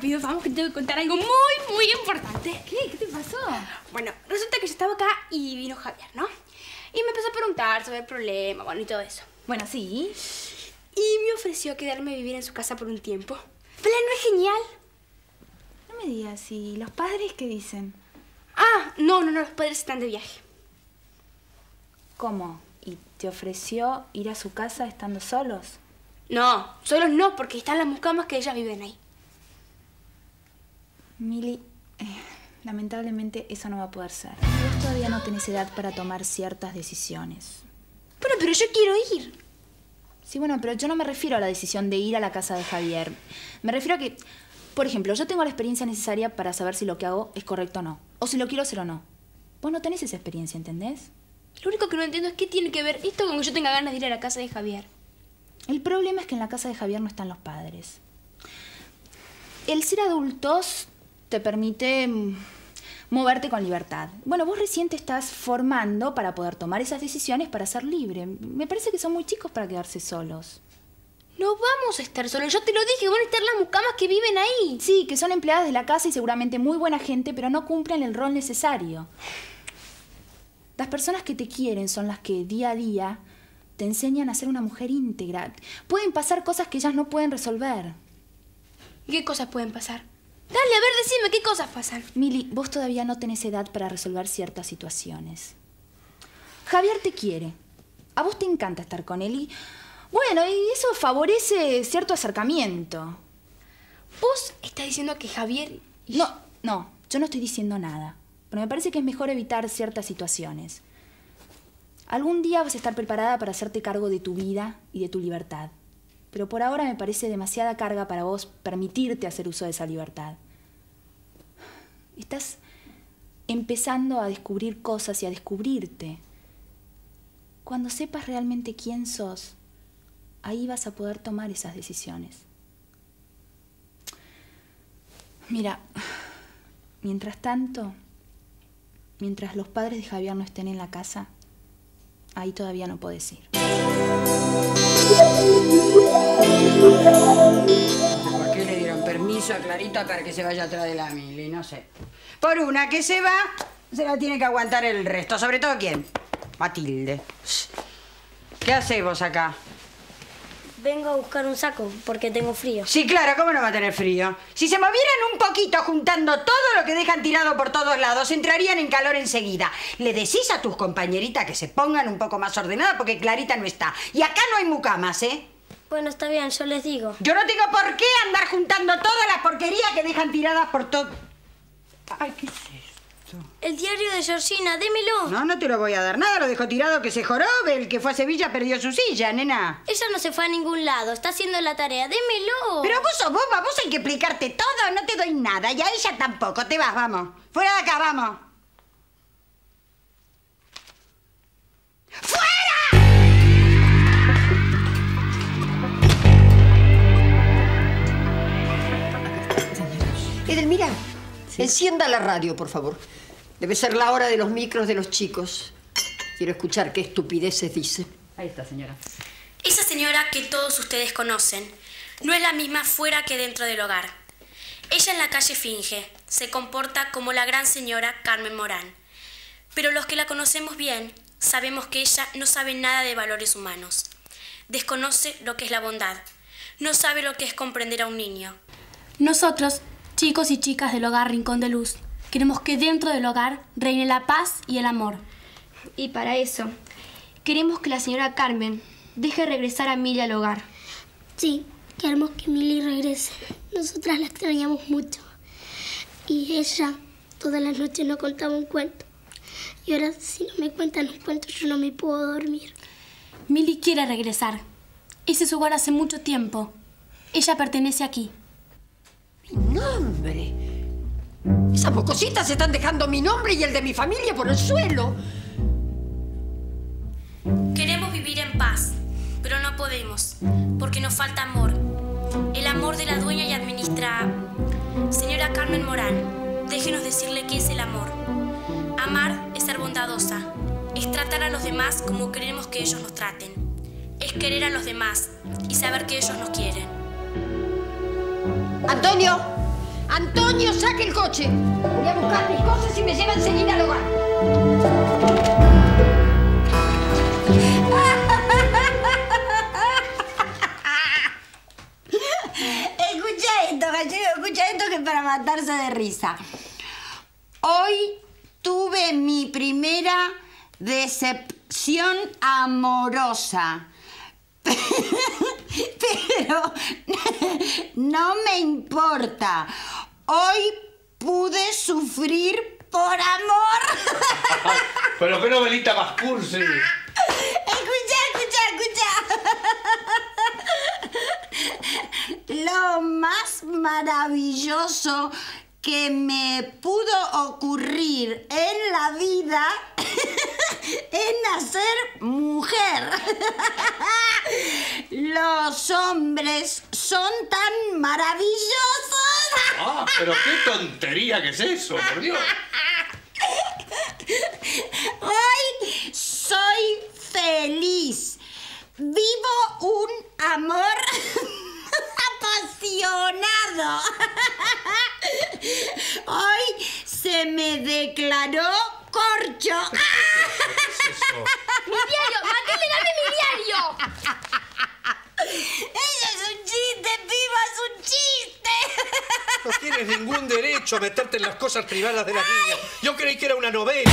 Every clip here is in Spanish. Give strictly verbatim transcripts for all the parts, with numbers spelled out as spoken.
rápido, vamos, que te tengo que contar algo muy, muy importante. ¿Qué? ¿Qué te pasó? Bueno, resulta que yo estaba acá y vino Javier, ¿no? Y me empezó a preguntar sobre el problema, bueno, y todo eso. Bueno, sí. Y me ofreció quedarme a vivir en su casa por un tiempo. ¿Pero no es genial? No me digas, ¿y los padres qué dicen? Ah, no, no, no, los padres están de viaje. ¿Cómo? ¿Y te ofreció ir a su casa estando solos? No, solos no, porque están las mucamas que ellas viven ahí. Mili, eh, lamentablemente eso no va a poder ser. Vos todavía no tenés edad para tomar ciertas decisiones. Pero, pero yo quiero ir. Sí, bueno, pero yo no me refiero a la decisión de ir a la casa de Javier. Me refiero a que, por ejemplo, yo tengo la experiencia necesaria para saber si lo que hago es correcto o no. O si lo quiero hacer o no. Vos no tenés esa experiencia, ¿entendés? Lo único que no entiendo es qué tiene que ver esto con que yo tenga ganas de ir a la casa de Javier. El problema es que en la casa de Javier no están los padres. El ser adultos te permite mm, moverte con libertad. Bueno, vos recién te estás formando para poder tomar esas decisiones para ser libre. Me parece que son muy chicos para quedarse solos. No vamos a estar solos, yo te lo dije, van a estar las mucamas que viven ahí. Sí, que son empleadas de la casa y seguramente muy buena gente, pero no cumplen el rol necesario. Las personas que te quieren son las que día a día te enseñan a ser una mujer íntegra. Pueden pasar cosas que ellas no pueden resolver. ¿Y qué cosas pueden pasar? Dale, a ver, decime, ¿qué cosas pasan? Mili, vos todavía no tenés edad para resolver ciertas situaciones. Javier te quiere. A vos te encanta estar con él y... Bueno, y eso favorece cierto acercamiento. ¿Vos estás diciendo que Javier... No, no, yo no estoy diciendo nada. Pero me parece que es mejor evitar ciertas situaciones. Algún día vas a estar preparada para hacerte cargo de tu vida y de tu libertad. Pero por ahora me parece demasiada carga para vos permitirte hacer uso de esa libertad. Estás empezando a descubrir cosas y a descubrirte. Cuando sepas realmente quién sos, ahí vas a poder tomar esas decisiones. Mira, mientras tanto, mientras los padres de Javier no estén en la casa, ahí todavía no podés ir. ¿Por qué le dieron permiso a Clarita para que se vaya atrás de la Mili? No sé. Por una que se va, se la tiene que aguantar el resto. ¿Sobre todo quién? Matilde. ¿Qué hacés vos acá? Vengo a buscar un saco porque tengo frío. Sí, claro, ¿cómo no va a tener frío? Si se movieran un poquito juntando todo lo que dejan tirado por todos lados, entrarían en calor enseguida. Le decís a tus compañeritas que se pongan un poco más ordenadas porque Clarita no está. Y acá no hay mucamas, ¿eh? Bueno, está bien, yo les digo. Yo no tengo por qué andar juntando todas las porquerías que dejan tiradas por todo... Ay, ¿qué es esto? El diario de Georgina, démelo. No, no te lo voy a dar nada, lo dejo tirado que se jorobe. El que fue a Sevilla perdió su silla, nena. Ella no se fue a ningún lado, está haciendo la tarea, démelo. Pero vos sos boba, vos hay que explicarte todo, no te doy nada. Y a ella tampoco, te vas, vamos. Fuera de acá, vamos. ¡Fuera! Edelmira, ¿sí? Encienda la radio, por favor. Debe ser la hora de los micros de los chicos. Quiero escuchar qué estupideces dice. Ahí está, señora. Esa señora que todos ustedes conocen no es la misma fuera que dentro del hogar. Ella en la calle finge, se comporta como la gran señora Carmen Morán. Pero los que la conocemos bien sabemos que ella no sabe nada de valores humanos. Desconoce lo que es la bondad. No sabe lo que es comprender a un niño. Nosotros, chicos y chicas del hogar Rincón de Luz, queremos que dentro del hogar reine la paz y el amor. Y para eso, queremos que la señora Carmen deje regresar a Mili al hogar. Sí, queremos que Mili regrese. Nosotras la extrañamos mucho. Y ella todas las noches nos contaba un cuento. Y ahora, si no me cuentan un cuento, yo no me puedo dormir. Mili quiere regresar. Ese es su hogar hace mucho tiempo. Ella pertenece aquí. ¡Mi nombre! Esas bocositas están dejando mi nombre y el de mi familia por el suelo. Queremos vivir en paz, pero no podemos, porque nos falta amor. El amor de la dueña y administra... Señora Carmen Morán, déjenos decirle qué es el amor. Amar es ser bondadosa, es tratar a los demás como queremos que ellos nos traten. Es querer a los demás y saber que ellos nos quieren. Antonio, Antonio, saque el coche. Voy a buscar mis cosas y me lleva enseguida al hogar. Escucha esto, gallego, escucha esto que es para matarse de risa. Hoy tuve mi primera decepción amorosa. Pero no me importa. Hoy pude sufrir por amor. Pero qué novelita más cursi. Escucha, escucha, escucha. Lo más maravilloso que me pudo ocurrir en la vida es nacer mujer. Los hombres son tan maravillosos. Ah, pero qué tontería que es eso, por Dios. Hoy soy feliz. Vivo un amor apasionado. Hoy se me declaró corcho. ¿Qué es eso? ¡Mi diario! ¡Matilde, dame mi diario! Ella es un chiste, piba, es un chiste. No tienes ningún derecho a meterte en las cosas privadas de las niñas. Yo creí que era una novela.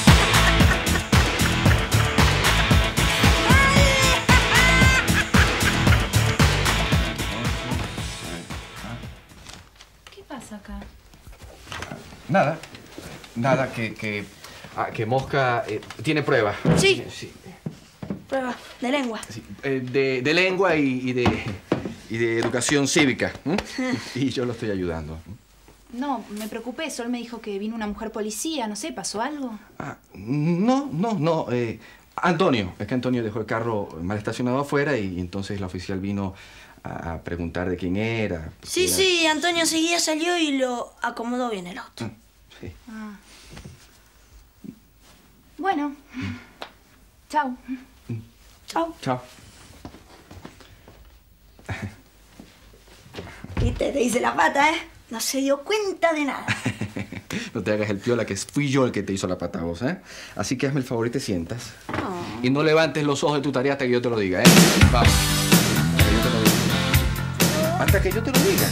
¿Qué pasa acá? Nada. Nada, que... que, ah, que Mosca eh, tiene prueba. Sí. Sí. Prueba de lengua. Sí, eh, de, de lengua y, y, de, y de educación cívica. ¿m? Y yo lo estoy ayudando. No, me preocupé. Sol me dijo que vino una mujer policía. No sé, ¿pasó algo? Ah, no, no, no. Eh, Antonio. Es que Antonio dejó el carro mal estacionado afuera y entonces la oficial vino a, a preguntar de quién era. Sí, era... sí, Antonio seguía, salió y lo acomodó bien el auto. Sí. Ah. Bueno. Chau. Chao. Chao. Viste, te hice la pata, ¿eh? No se dio cuenta de nada. No te hagas el piola, que fui yo el que te hizo la pata a vos, ¿eh? Así que hazme el favor y te sientas. Oh. Y no levantes los ojos de tu tarea hasta que yo te lo diga, ¿eh? Vamos. Hasta que yo te lo diga. Hasta que yo te lo diga.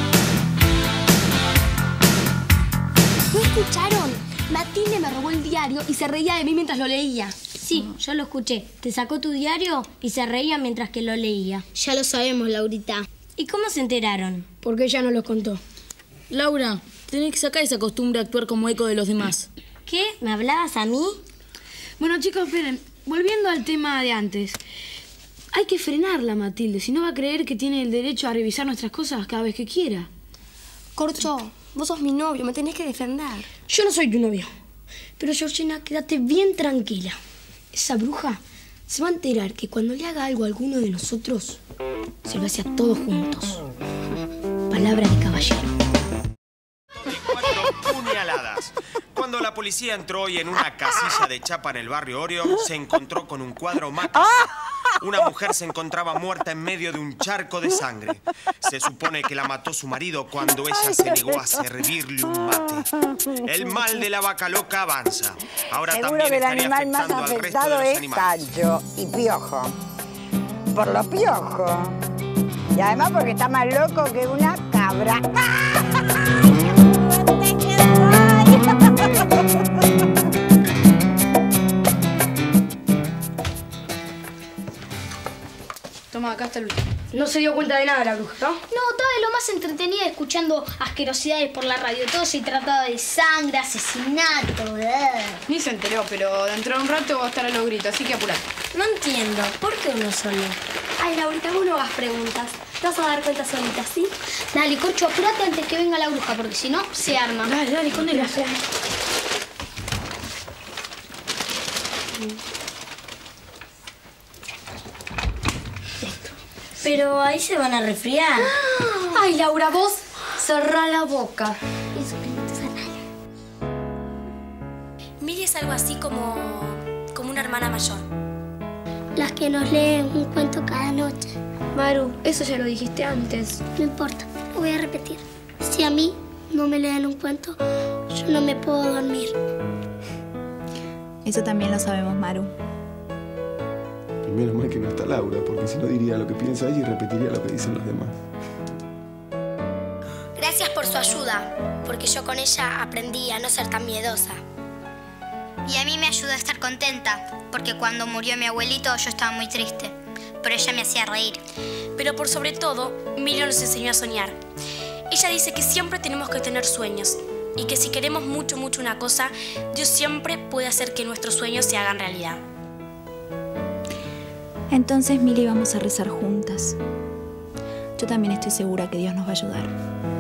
¿No escucharon? Matilde me robó el diario y se reía de mí mientras lo leía. Sí, yo lo escuché. Te sacó tu diario y se reía mientras que lo leía. Ya lo sabemos, Laurita. ¿Y cómo se enteraron? Porque ella nos lo contó. Laura, tenés que sacar esa costumbre de actuar como eco de los demás. ¿Qué? ¿Me hablabas a mí? Bueno, chicos, esperen. Volviendo al tema de antes. Hay que frenarla, Matilde. Si no va a creer que tiene el derecho a revisar nuestras cosas cada vez que quiera. Corcho, vos sos mi novio, me tenés que defender. Yo no soy tu novio. Pero, Georgina, quédate bien tranquila. Esa bruja se va a enterar que cuando le haga algo a alguno de nosotros, se lo hace a todos juntos. Palabra de caballero. Cuatro puñaladas. Cuando la policía entró hoy en una casilla de chapa en el barrio Orio, se encontró con un cuadro macabro. Una mujer se encontraba muerta en medio de un charco de sangre. Se supone que la mató su marido cuando ella se negó a servirle un mate. El mal de la vaca loca avanza. Ahora Seguro también que el estaría animal más afectando al resto de afectado los es animales. Sancho y Piojo. Por los piojos. Y además porque está más loco que una cabra. Toma, acá está el último. No se dio cuenta de nada la bruja, ¿no? No, estaba de lo más entretenida escuchando asquerosidades por la radio. Todo se trataba de sangre, asesinato, bleh. Ni se enteró, pero dentro de un rato va a estar a los gritos, así que apurate. No entiendo, ¿por qué uno solo? Ay, Laurita, vos no hagas preguntas. Te vas a dar cuenta solita, ¿sí? Dale, Corcho, apurate antes que venga la bruja, porque si no, se arma. Dale, dale, escondela. Pero ahí se van a resfriar. Ay, Laura, vos cerrá la boca. Eso que no te sale. Mili es algo así como, como una hermana mayor. Las que nos leen un cuento cada noche. Maru, eso ya lo dijiste antes. No importa, lo voy a repetir. Si a mí no me leen un cuento, yo no me puedo dormir. Eso también lo sabemos, Maru. Y menos mal que no está Laura, porque si no diría lo que piensa ella y repetiría lo que dicen los demás. Gracias por su ayuda, porque yo con ella aprendí a no ser tan miedosa. Y a mí me ayudó a estar contenta, porque cuando murió mi abuelito yo estaba muy triste, pero ella me hacía reír. Pero por sobre todo, Mili nos enseñó a soñar. Ella dice que siempre tenemos que tener sueños y que si queremos mucho, mucho una cosa, Dios siempre puede hacer que nuestros sueños se hagan realidad. Entonces, Mili, vamos a rezar juntas. Yo también estoy segura que Dios nos va a ayudar.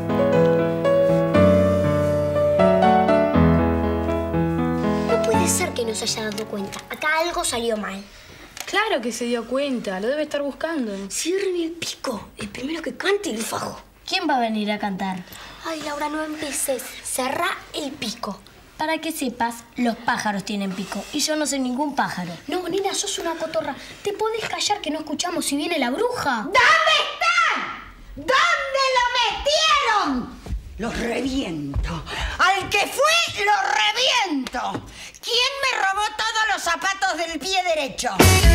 No puede ser que no se haya dado cuenta. Acá algo salió mal. Claro que se dio cuenta, lo debe estar buscando. Cierren el pico, el primero que cante el fajo. ¿Quién va a venir a cantar? Ay, Laura, no empieces. Cerrá el pico. Para que sepas, los pájaros tienen pico y yo no soy ningún pájaro. No, nena, sos una cotorra. ¿Te podés callar que no escuchamos si viene la bruja? ¿Dónde están? ¿Dónde lo metieron? Los reviento. Al que fue, lo reviento. ¿Quién me robó todos los zapatos del pie derecho?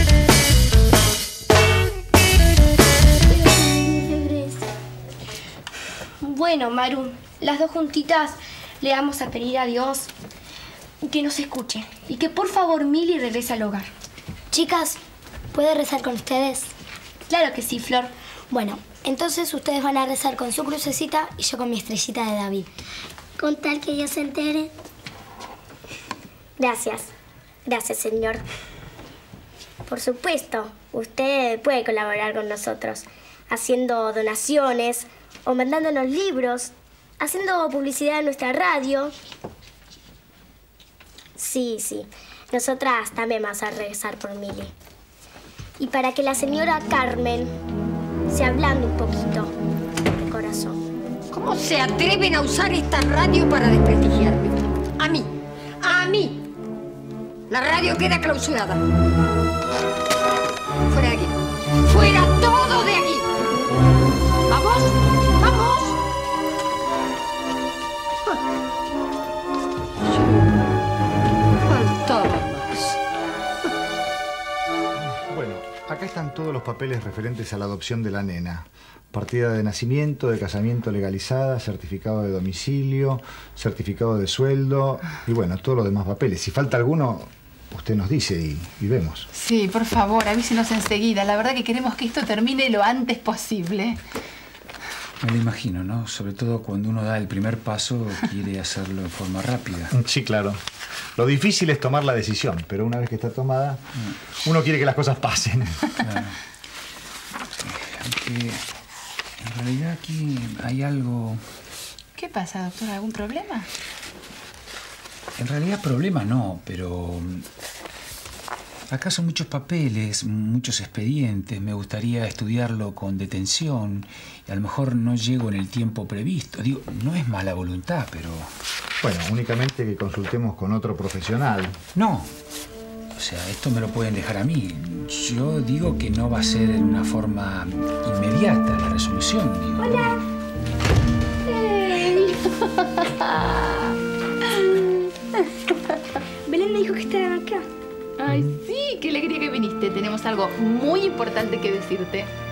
Bueno, Maru, las dos juntitas le vamos a pedir a Dios que nos escuche y que por favor Mili regrese al hogar. Chicas, ¿puedo rezar con ustedes? Claro que sí, Flor. Bueno, entonces ustedes van a rezar con su crucecita y yo con mi estrellita de David. Con tal que ella se entere. Gracias. Gracias, Señor. Por supuesto, usted puede colaborar con nosotros haciendo donaciones o mandándonos libros, haciendo publicidad en nuestra radio. Sí, sí. Nosotras también vamos a rezar por Mili. Y para que la señora Carmen se ablande un poquito de corazón. ¿Cómo se atreven a usar esta radio para desprestigiarme? A mí, a mí. La radio queda clausurada. Fuera de aquí. Fuera todo de aquí. ¿Vamos? ¡Vamos! Faltaba más. Bueno, acá están todos los papeles referentes a la adopción de la nena. Partida de nacimiento, de casamiento legalizada, certificado de domicilio, certificado de sueldo y bueno, todos los demás papeles. Si falta alguno, usted nos dice y, y vemos. Sí, por favor, avísenos enseguida. La verdad que queremos que esto termine lo antes posible. Me lo imagino, ¿no? Sobre todo cuando uno da el primer paso, quiere hacerlo en forma rápida. Sí, claro. Lo difícil es tomar la decisión, pero una vez que está tomada, uno quiere que las cosas pasen. Claro. Aunque en realidad aquí hay algo... ¿Qué pasa, doctora? ¿Algún problema? En realidad problema no, pero... Acá son muchos papeles, muchos expedientes. Me gustaría estudiarlo con detención y a lo mejor no llego en el tiempo previsto. Digo, no es mala voluntad, pero... Bueno, únicamente que consultemos con otro profesional. No. O sea, esto me lo pueden dejar a mí. Yo digo que no va a ser en una forma inmediata la resolución. Digo. ¡Hola! ¡Hey! Belén me dijo que estaban acá. Ay, sí, qué alegría que viniste. Tenemos algo muy importante que decirte.